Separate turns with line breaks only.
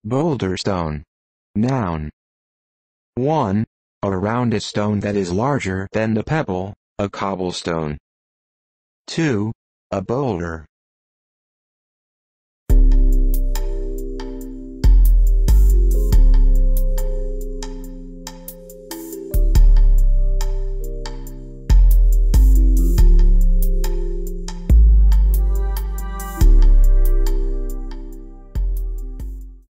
Boulderstone. Noun. 1. A rounded stone that is larger than the pebble, a cobblestone. 2. A boulder.